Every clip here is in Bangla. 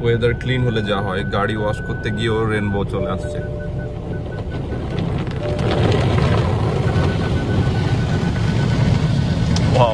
ওয়েদার ক্লিন হলে যা হয়, গাড়ি ওয়াশ করতে গিয়েও রেনবো চলে আসছে। ওয়াও,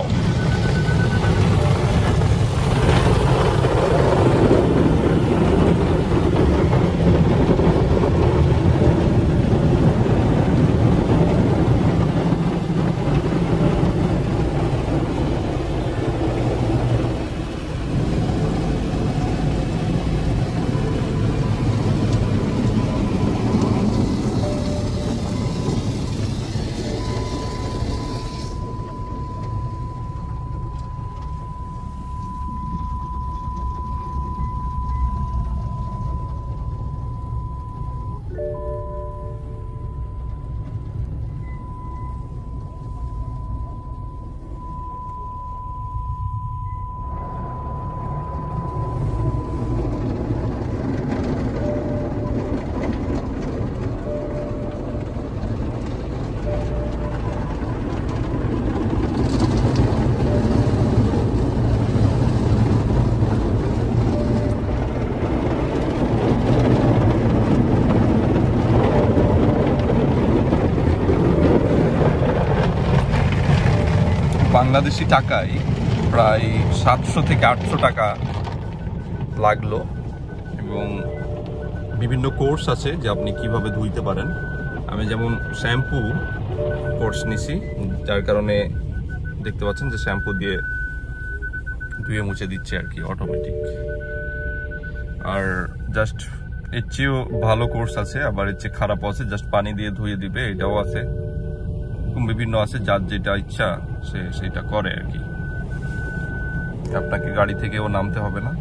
বাংলাদেশি টাকায় প্রায় 700 থেকে 800 টাকা লাগলো। এবং বিভিন্ন কোর্স আছে যে আপনি কিভাবে ধুইতে পারেন। আমি যেমন শ্যাম্পু কোর্স নিছি, যার কারণে দেখতে পাচ্ছেন যে শ্যাম্পু দিয়ে ধুয়ে মুছে দিচ্ছে আর কি, অটোমেটিক। আর জাস্ট এর চেয়েও ভালো কোর্স আছে, আবার এর চেয়ে খারাপও আছে, জাস্ট পানি দিয়ে ধুয়ে দিবে, এটাও আছে। বিভিন্ন আছে, যার যেটা ইচ্ছা সে সেটা করে আর কি। আপনাকে গাড়ি থেকেও নামতে হবে না।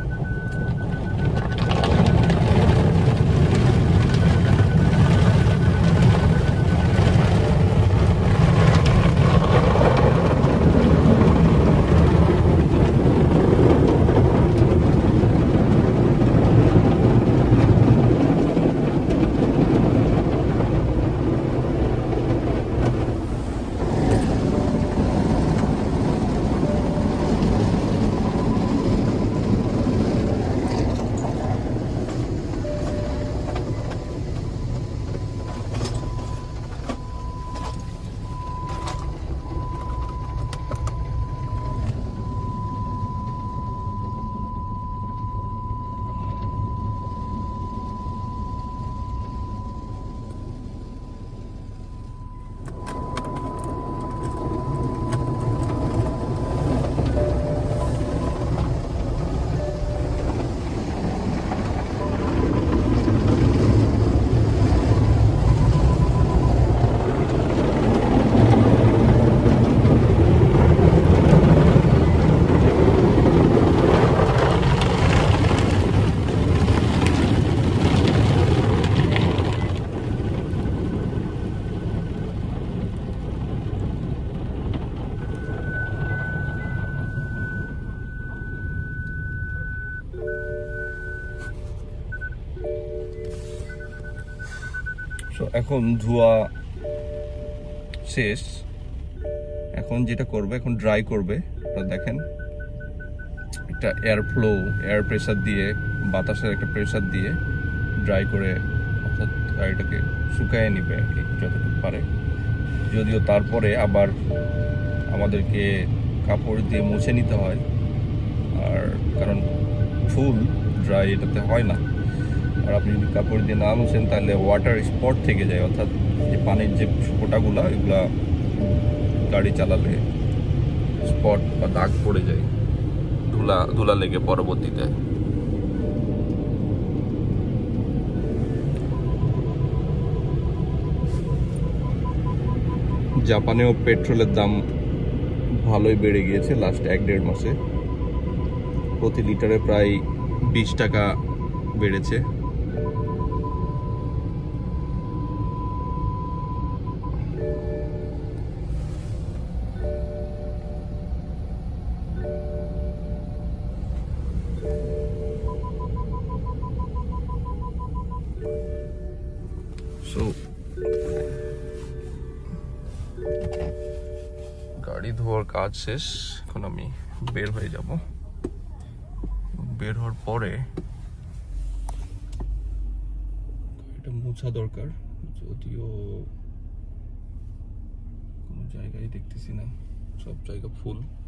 এখন ধোয়া শেষ। এখন যেটা করবে, এখন ড্রাই করবে। দেখেন একটা এয়ার প্রেসার দিয়ে, বাতাসের একটা প্রেসার দিয়ে ড্রাই করে, অর্থাৎ গাড়িটাকে শুকায় নিবে আর কি যতটুকু পারে। যদিও তারপরে আবার আমাদেরকে কাপড় দিয়ে মুছে নিতে হয়, আর কারণ ফুল ড্রাই এটাতে হয় না। আর আপনি যদি কাপড় দিয়ে না মুছেন তাহলে ওয়াটার স্পট থেকে যায়, অর্থাৎ যে পানির যে ফোঁটাগুলা, এগুলা গাড়ি চালালে স্পট বা দাগ পড়ে যায়, ধুলা লেগে পরবর্তীতে। জাপানেও পেট্রোলের দাম ভালোই বেড়ে গিয়েছে লাস্ট 1-1.5 মাসে। প্রতি লিটারে প্রায় 20 টাকা বেড়েছে। গাড়ি ধোয়ার কাজ শেষ, এখন আমি বের হয়ে যাব। বের হওয়ার পরে মোছা দরকার, যদিও কোনো জায়গায় দেখতেছি না, সব জায়গা ফুল।